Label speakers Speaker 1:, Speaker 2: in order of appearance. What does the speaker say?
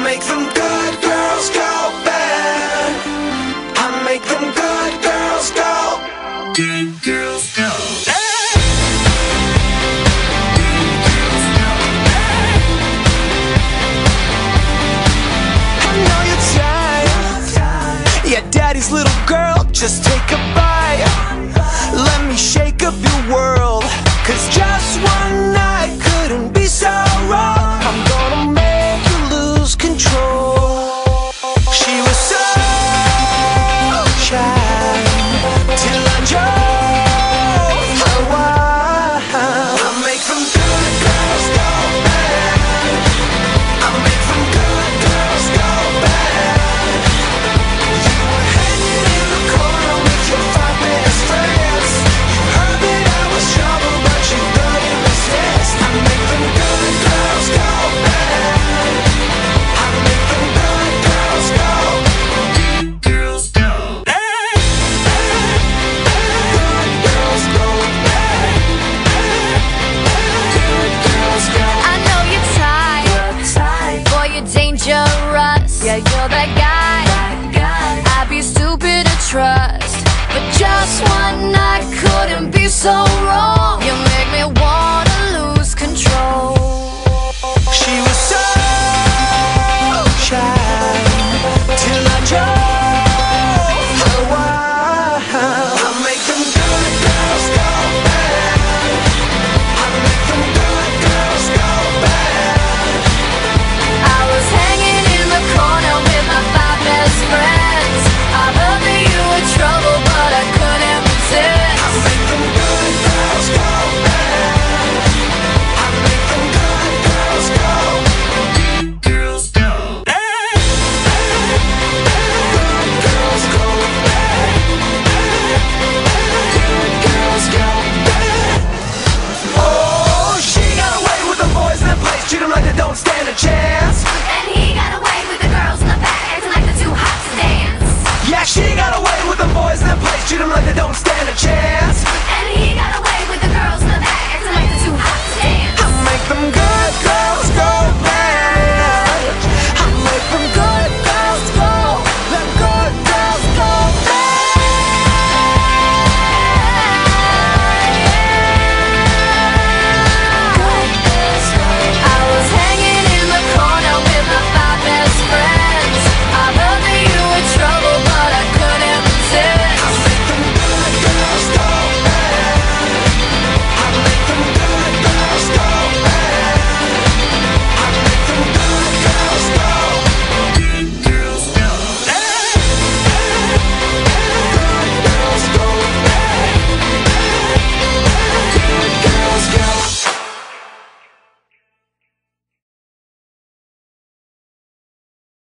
Speaker 1: make them good girls go bad. I make them good girls go. Good girls go. I know you're tired. Yeah, daddy's little girl, just take a bite. Let me shake up your world, 'cause just one night couldn't be so wrong. I'm gonna make you lose control. She was so shy till I drove her wild. I make them good girls go bad. I make them good girls go bad. You were hanging in the corner with your 5 best friends. You heard that I was trouble, but you couldn't resist. I make them good girls go bad. I make them good girls go. Good girls go. Good girls go bad. Good girls go.
Speaker 2: I know you're tired. Boy, you're dangerous. Yeah, you're that guy. I'd be stupid to trust, but just one night couldn't be so wrong. You make me